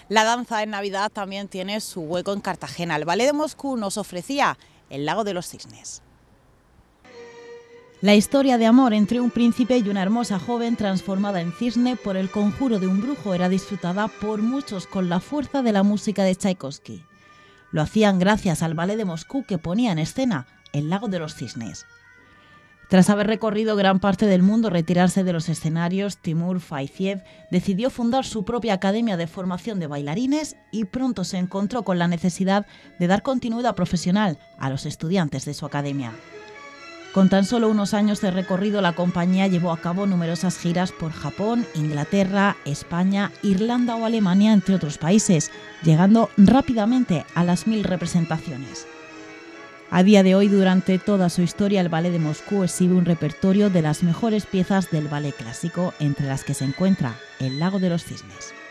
La danza en Navidad también tiene su hueco en Cartagena. El Ballet de Moscú nos ofrecía El lago de los cisnes. La historia de amor entre un príncipe y una hermosa joven transformada en cisne por el conjuro de un brujo era disfrutada por muchos con la fuerza de la música de Tchaikovsky. Lo hacían gracias al Ballet de Moscú, que ponía en escena El lago de los cisnes. Tras haber recorrido gran parte del mundo, retirarse de los escenarios, Timur Fayziev decidió fundar su propia academia de formación de bailarines y pronto se encontró con la necesidad de dar continuidad profesional a los estudiantes de su academia. Con tan solo unos años de recorrido, la compañía llevó a cabo numerosas giras por Japón, Inglaterra, España, Irlanda o Alemania, entre otros países, llegando rápidamente a las 1000 representaciones. A día de hoy, durante toda su historia, el Ballet de Moscú exhibe un repertorio de las mejores piezas del ballet clásico, entre las que se encuentra El lago de los cisnes.